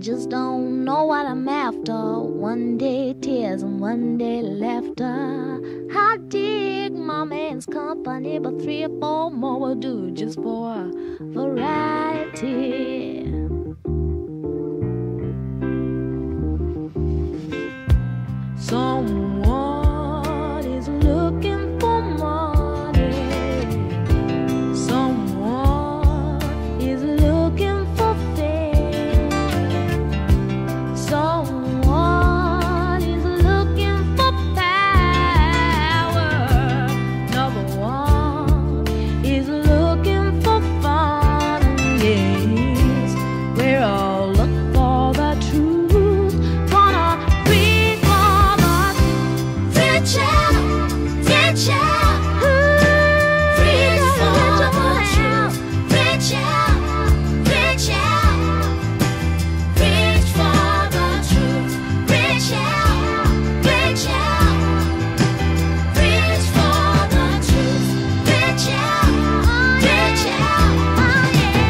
just don't know what I'm after. One day tears and one day laughter. I dig my man's company, but 3 or 4 more will do just for variety. Someone is looking for money. Someone is looking for fame. Someone is looking for power. Another one is looking for fun and games. We're all looking for the truth. Gonna reach for the truth. Reach out, reach out. Reach for the truth. Reach out, reach out. Reach for the truth. Reach out, reach out. Reach for the truth. Reach out, reach out. Oh yeah.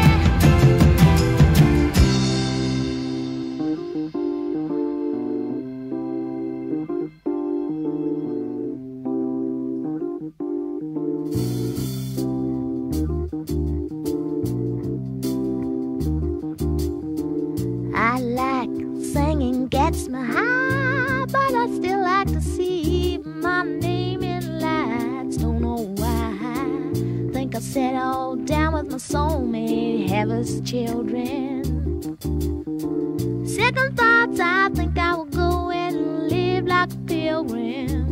I like singing, gets me high, but I still like to see my name in lights. Don't know why. Think I settled down with my soulmate, have us children. Second thoughts, I think I will go and live like a pilgrim.